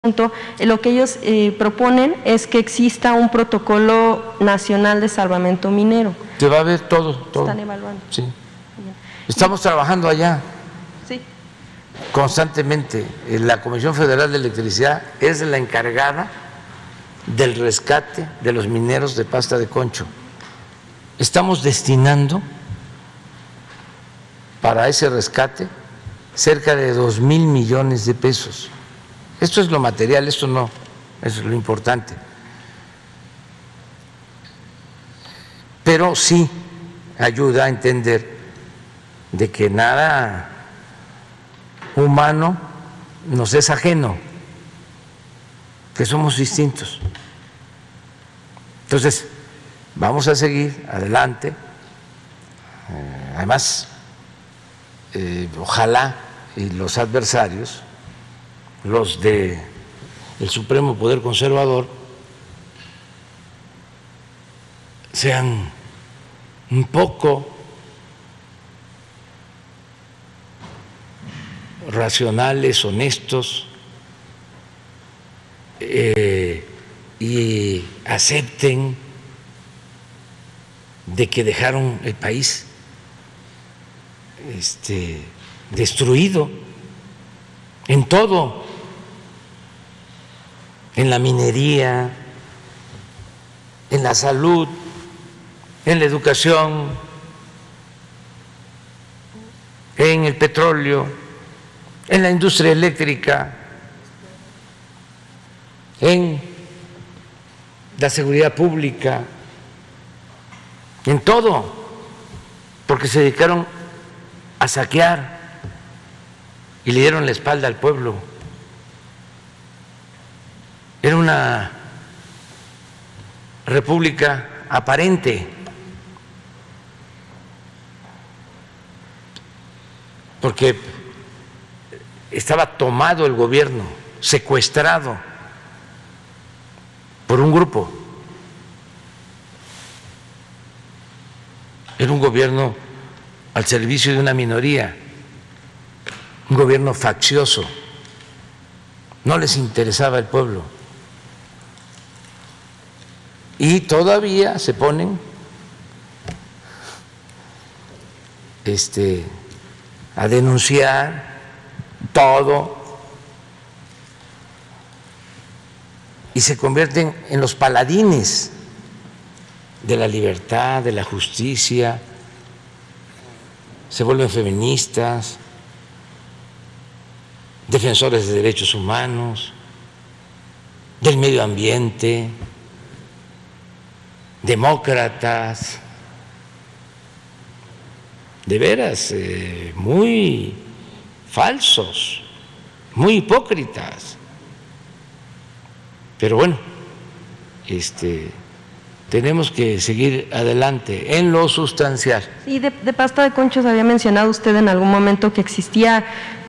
Lo que ellos proponen es que exista un protocolo nacional de salvamento minero. Se va a ver todo. Están evaluando. Sí. Estamos trabajando allá. Sí. Constantemente. La Comisión Federal de Electricidad es la encargada del rescate de los mineros de pasta de concho. Estamos destinando para ese rescate cerca de 2,000 millones de pesos. Esto es lo material, esto no es lo importante. Pero sí ayuda a entender de que nada humano nos es ajeno, que somos distintos. Entonces, vamos a seguir adelante. Además, ojalá y los adversarios, los del Supremo Poder Conservador, sean un poco racionales, honestos, y acepten de que dejaron el país destruido en todo, en la minería, en la salud, en la educación, en el petróleo, en la industria eléctrica, en la seguridad pública, en todo, porque se dedicaron a saquear y le dieron la espalda al pueblo. Era una república aparente, porque estaba tomado el gobierno, secuestrado por un grupo. Era un gobierno al servicio de una minoría, un gobierno faccioso. No les interesaba el pueblo. Y todavía se ponen a denunciar todo y se convierten en los paladines de la libertad, de la justicia, se vuelven feministas, defensores de derechos humanos, del medio ambiente, demócratas, de veras, muy falsos, muy hipócritas. Pero bueno, tenemos que seguir adelante en lo sustancial. Y de pasta de conchos había mencionado usted en algún momento que existía